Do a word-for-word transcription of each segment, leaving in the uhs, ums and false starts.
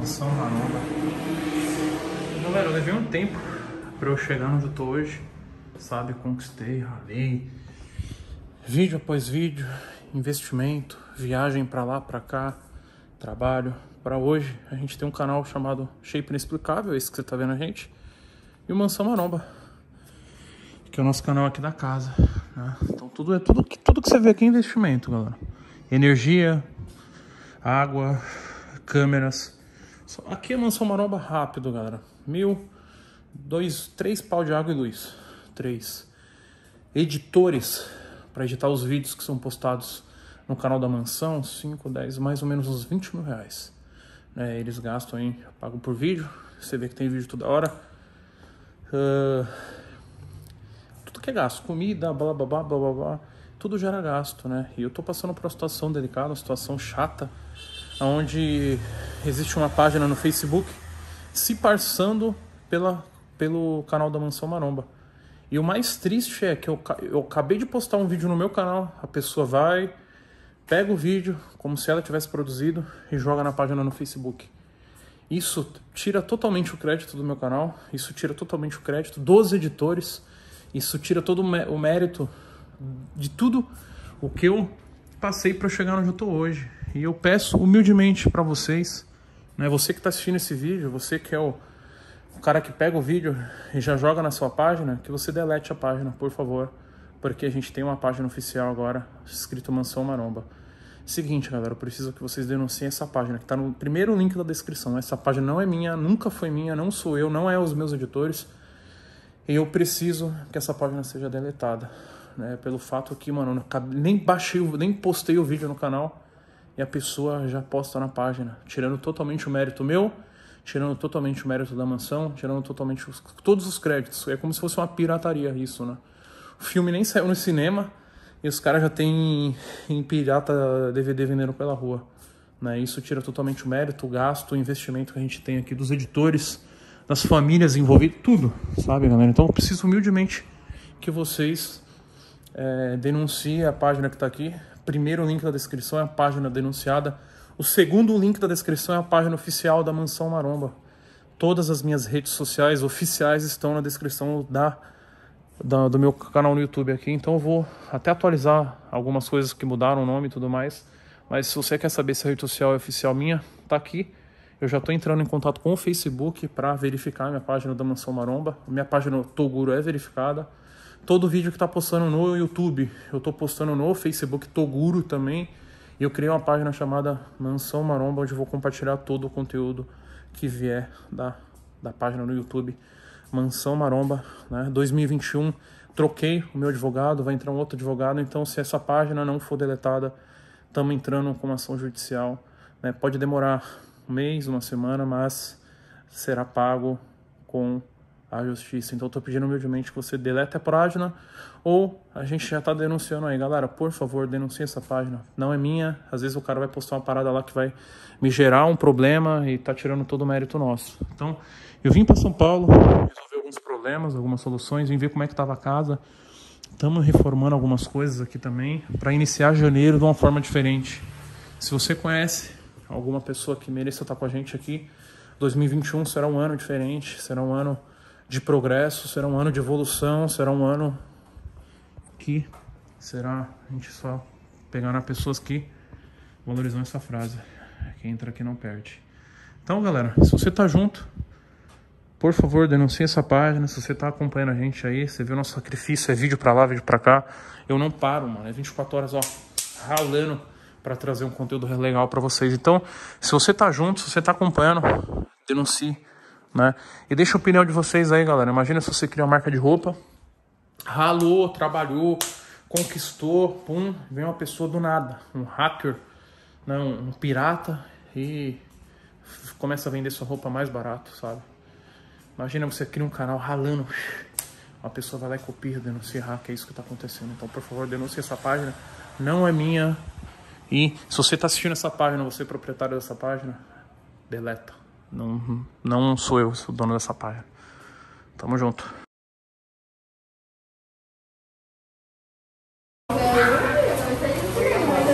Mansão Maromba. Galera, eu levei um tempo pra eu chegar onde eu tô hoje, sabe? Conquistei, ralei, vídeo após vídeo, investimento, viagem pra lá, pra cá, trabalho. Pra hoje, a gente tem um canal chamado Shape Inexplicável, esse que você tá vendo a gente, e o Mansão Maromba, que é o nosso canal aqui da casa, né? Então tudo, é, tudo, tudo que você vê aqui é investimento, galera. Energia, água, câmeras. Aqui é Mansão Maromba rápido, galera. Mil, dois, três pau de água e luz. Três. Editores para editar os vídeos que são postados no canal da mansão. Cinco, dez, mais ou menos uns vinte mil reais. Né, eles gastam aí, pagam por vídeo. Você vê que tem vídeo toda hora. Uh, tudo que é gasto. Comida, blá blá blá blá blá blá. Tudo gera gasto, né? E eu tô passando por uma situação delicada, uma situação chata, onde existe uma página no Facebook se passando pela, pelo canal da Mansão Maromba. E o mais triste é que eu, eu acabei de postar um vídeo no meu canal, a pessoa vai, pega o vídeo, como se ela tivesse produzido, e joga na página no Facebook. Isso tira totalmente o crédito do meu canal, isso tira totalmente o crédito dos editores, isso tira todo o mérito de tudo o que eu passei para chegar onde eu tô hoje. E eu peço humildemente para vocês, né, você que está assistindo esse vídeo, você que é o, o cara que pega o vídeo e já joga na sua página, que você delete a página, por favor, porque a gente tem uma página oficial agora, escrito Mansão Maromba. Seguinte, galera, eu preciso que vocês denunciem essa página, que está no primeiro link da descrição. Essa página não é minha, nunca foi minha, não sou eu, não é os meus editores. E eu preciso que essa página seja deletada, né, pelo fato que, mano, eu nem baixei, nem postei o vídeo no canal e a pessoa já posta na página, tirando totalmente o mérito meu, tirando totalmente o mérito da mansão, tirando totalmente os, todos os créditos. É como se fosse uma pirataria isso, né? O filme nem saiu no cinema e os caras já têm em pirata D V D vendendo pela rua, né? Isso tira totalmente o mérito, o gasto, o investimento que a gente tem aqui dos editores, das famílias envolvidas, tudo, sabe, galera? Então eu preciso humildemente que vocês é, denunciem a página que está aqui. Primeiro link da descrição é a página denunciada. O segundo link da descrição é a página oficial da Mansão Maromba. Todas as minhas redes sociais oficiais estão na descrição da, da, do meu canal no YouTube aqui. Então eu vou até atualizar algumas coisas que mudaram o nome e tudo mais. Mas se você quer saber se a rede social é oficial minha, tá aqui. Eu já estou entrando em contato com o Facebook para verificar a minha página da Mansão Maromba. Minha página Toguro é verificada. Todo vídeo que está postando no YouTube, eu estou postando no Facebook Toguro também. E eu criei uma página chamada Mansão Maromba, onde eu vou compartilhar todo o conteúdo que vier da, da página no YouTube Mansão Maromba, né? dois mil e vinte e um, troquei o meu advogado, vai entrar um outro advogado. Então, se essa página não for deletada, estamos entrando com uma ação judicial, né? Pode demorar um mês, uma semana, mas será pago com a justiça. Então eu tô pedindo humildemente que você delete a página, ou a gente já tá denunciando aí, galera, por favor, denuncie essa página, não é minha. Às vezes o cara vai postar uma parada lá que vai me gerar um problema e tá tirando todo o mérito nosso. Então eu vim para São Paulo resolver alguns problemas, algumas soluções, vim ver como é que tava a casa. Estamos reformando algumas coisas aqui também para iniciar janeiro de uma forma diferente. Se você conhece alguma pessoa que mereça estar com a gente aqui, dois mil e vinte e um será um ano diferente, será um ano de progresso, será um ano de evolução, será um ano que será a gente só pegar pessoas que valorizam essa frase: quem entra aqui não perde. Então, galera, se você tá junto, por favor, denuncie essa página. Se você tá acompanhando a gente aí, você viu o nosso sacrifício, é vídeo pra lá, vídeo pra cá, eu não paro, mano, é vinte e quatro horas, ó, ralando para trazer um conteúdo legal para vocês. Então, se você tá junto, se você tá acompanhando, denuncie, né? E deixa a opinião de vocês aí, galera. Imagina se você cria uma marca de roupa, ralou, trabalhou, conquistou, pum, vem uma pessoa do nada, um hacker, né? um, um pirata, e começa a vender sua roupa mais barato, sabe? Imagina você cria um canal ralando, uma pessoa vai lá e copia, denuncia, hack, é isso que tá acontecendo. Então, por favor, denuncie essa página, não é minha. E se você está assistindo essa página, você é proprietário dessa página, deleta. Não, não sou eu, sou o dono dessa página. Tamo junto.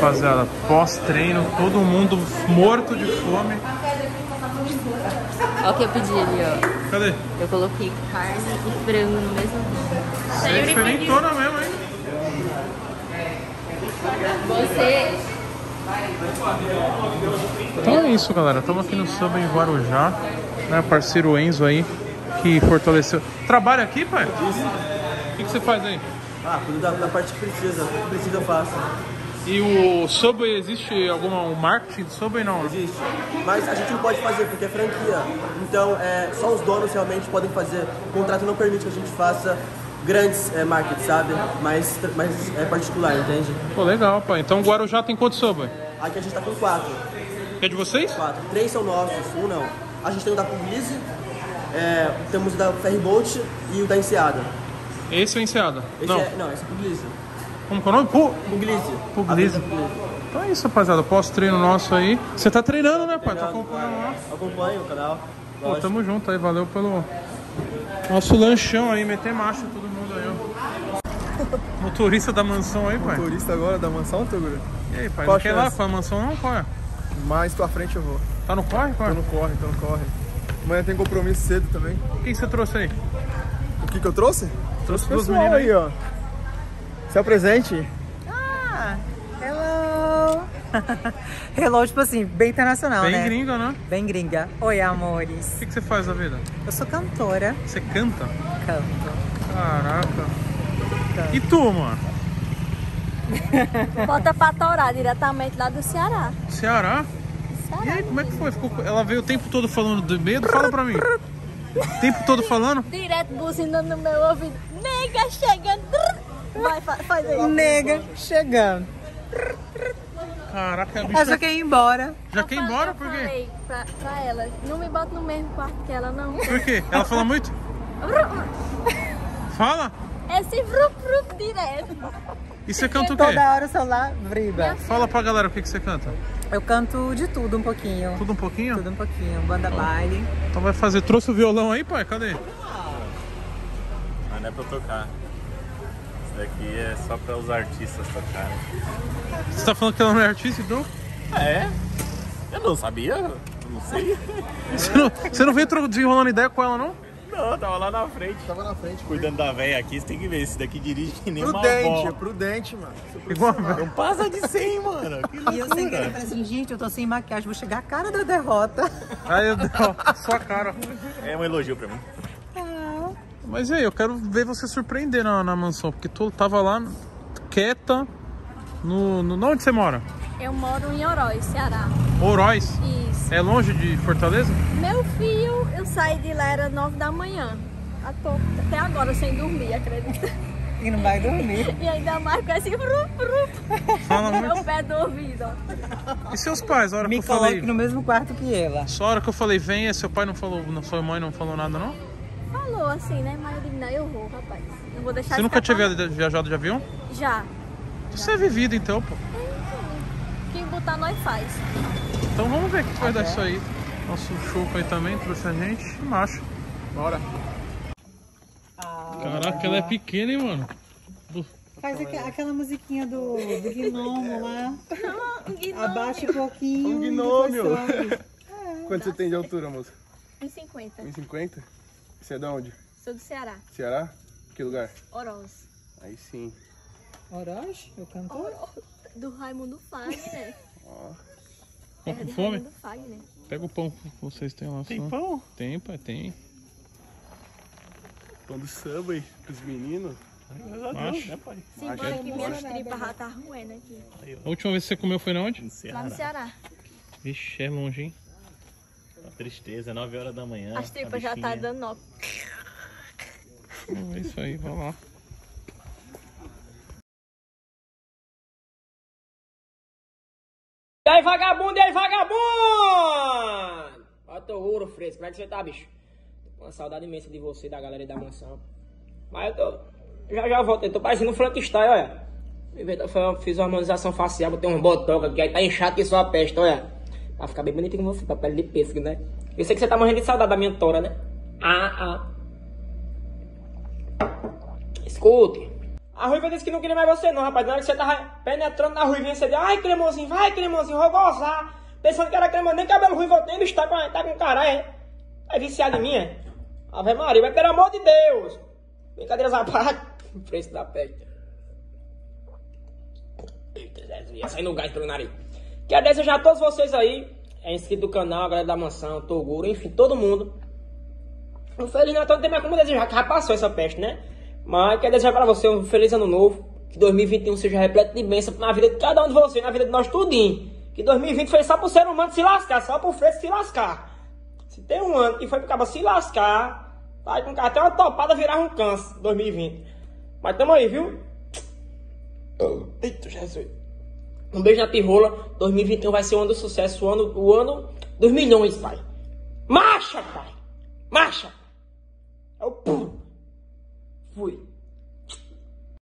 rapaziada, pós-treino, todo mundo morto de fome. Olha o que eu pedi ali, ó. Cadê? Eu coloquei carne e frango no mesmo. Você é diferentona mesmo, hein? Você... Então é isso, galera. Estamos aqui no Subway em Guarujá, né? Parceiro Enzo aí, que fortaleceu. Trabalha aqui, pai? Isso. O que, que você faz aí? Ah, cuido da, da parte que precisa. O que precisa eu faço. E o Subway, existe alguma um marketing do Subway? Não, né? Existe. Mas a gente não pode fazer porque é franquia. Então, é, só os donos realmente podem fazer. O contrato não permite que a gente faça grandes é, markets, sabe? Mas, mas é particular, entende? Pô, legal, pai. Então o Guarujá tem quantos Subway? Aqui a gente tá com quatro. É de vocês? Quatro. Três são nossos, um não. A gente tem o da Puglisi, é, temos o da Ferryboat e o da Enseada. Esse é o Enseada? Esse Não. É, não, esse é Puglisi. Como que é o nome? Pu... Puglisi. Puglisi. Então é isso, rapaziada. Pós-treino nosso aí. Você tá treinando, né, pai? Tá Treinando, acompanhando lá. Acompanho o canal. Pô, tamo junto aí. Valeu pelo nosso lanchão aí. Meter marcha todo mundo aí, ó. Motorista da mansão aí, pai. Motorista agora da mansão, Toguro? E aí, pai? Qual Não quer ir lá chance? com a mansão não? Qual é? Mais pra frente eu vou. Tá no corre, pai? Tô no corre, tô no corre. Amanhã tem compromisso cedo também. O que que você trouxe aí? O que que eu trouxe? Trouxe o duas pessoal meninas aí, ó. Se apresente. Ah, hello! Hello, tipo assim, bem internacional, Bem né? gringa, né? Bem gringa. Oi, amores. O que que você faz da vida? Eu sou cantora. Você canta? Canto. Caraca. E tu, mano? Bota pra torar diretamente lá do Ceará. Ceará? Ceará. E aí, como é que foi? Ficou... Ela veio o tempo todo falando do medo? Fala pra mim. O tempo todo falando? Direto buzinando no meu ouvido. Nega chegando. Vai, fa faz aí. Nega chegando. Caraca, a bicha Ela já quer ir embora. já Eu quer ir falei- embora? eu Por quê? falei pra, pra ela, não me bota no mesmo quarto que ela, não. Por quê? Ela fala muito? Fala? Esse vrup vrup direto. E você canta o quê? Toda hora o celular vibra. Fala pra galera o que que você canta. Eu canto de tudo um pouquinho. Tudo um pouquinho? Tudo um pouquinho. Banda baile. Então vai fazer. Trouxe o violão aí, pai? Cadê? Mas não é pra tocar. Isso daqui é só para os artistas tocarem. Você tá falando que ela não é artista, então? Ah, é? Eu não sabia, eu não sei. Você não, você não veio tro- desenrolando ideia com ela, não? Não, eu tava lá na frente. Tava na frente. Cuidando da véia aqui, você tem que ver. Esse daqui dirige que nem uma Prudente, avó. prudente, mano. Igual Não passa de cem, mano. Que E eu sem querer loucura. falei assim, gente, eu tô sem maquiagem, vou chegar a cara da derrota. Aí eu ó, sua cara. É um elogio pra mim. Mas e aí, eu quero ver você surpreender na, na mansão, porque tu tava lá quieta no, no. Onde você mora? Eu moro em Oroz, Ceará. Oroz. Isso. É longe de Fortaleza? Meu filho, eu saí de lá, era nove da manhã. Eu tô até agora sem dormir, acredita? E não vai dormir. E ainda mais com esse vrup vrup Fala no muito. meu pé do ouvido. ó. E seus pais, a hora Me que eu falei. coloque no mesmo quarto que ela. Só a hora que eu falei, venha, seu pai não falou, não, sua mãe não falou nada, não? Falou assim, né? Mas eu digo, não, eu vou, rapaz. Não vou deixar Você nunca tinha escapar. via- viajado de avião? Já. Você é vivido então, pô. Quem botar, nós faz. Então vamos ver o que vai dar isso aí. Nosso show aí também trouxe a gente. Macho. Bora. Caraca, ela é pequena, hein, mano? Faz aqua- aquela musiquinha do, do gnomo lá. Um guinômio. Abaixa um pouquinho. Um e gnômio. depois sobe. Quanto você tem de altura, moça? um e cinquenta. um e cinquenta? Você é de onde? Sou do Ceará. Ceará? Que lugar? Oroz. Aí sim. Oroz, o cantor? Do Raimundo Fagner. Ó. Tá É com de fome? Raimundo Fagner. Pega o pão que vocês têm lá. Tem só. pão? Tem, pai, tem. Pão do Subway pros meninos. Graças a Deus, Macho. né, pai? Sim, Acho porque que é minhas tripas já tá ruendo aqui. A última vez que você comeu foi na onde? No Lá Ceará. no Ceará. Vixe, é longe, hein? Uma tristeza, é nove horas da manhã. As tripas a já tá bichinha- dando nó. É isso aí, vai lá. E aí, vagabundo, e aí, vagabundo! Olha teu ouro fresco, como é que você tá, bicho? Tô com uma saudade imensa de você, da galera aí da mansão. Mas eu tô... Já já volto, eu tô parecendo um Frankenstein, olha. Fiz uma harmonização facial, botei uns botocas aqui, aí tá inchado que só a peste, olha. Pra ficar bem bonitinho com você, pra pele de pêssego, né? Eu sei que você tá morrendo de saudade da minha tora, né? Ah, ah. Escute. A Ruiva disse que não queria mais você não, rapaz. Na hora que você tava penetrando na Ruivinha, você deu, ai, cremosinho, vai, cremosinho, vou gozar. Pensando que era cremosinho, nem cabelo ruivo eu tenho, bicho, tá com, tá com caralho, é? É viciado em mim, é? Ave Maria, mas pelo amor de Deus. Brincadeiras à parte, o preço da peste. Eita, ia sair no gás pelo nariz. Quero desejar a todos vocês aí, é inscrito do canal, a galera da mansão, Toguro, enfim, todo mundo. Um Feliz Natal, não tem mais como desejar, que já passou essa peste, né? Mas quero desejar para você um feliz ano novo. Que dois mil e vinte e um seja repleto de bênção na vida de cada um de vocês, na vida de nós tudinho. Que dois mil e vinte foi só pro ser humano se lascar, só pro freio se lascar. Se tem um ano que foi pro cabo se lascar, vai com até uma topada virar um câncer, dois mil e vinte. Mas tamo aí, viu? Eita, Jesus. Um beijo na pirrola. dois mil e vinte e um vai ser o ano do sucesso, o ano, o ano dos milhões, pai. Marcha, pai! Marcha! É o puro. Fui.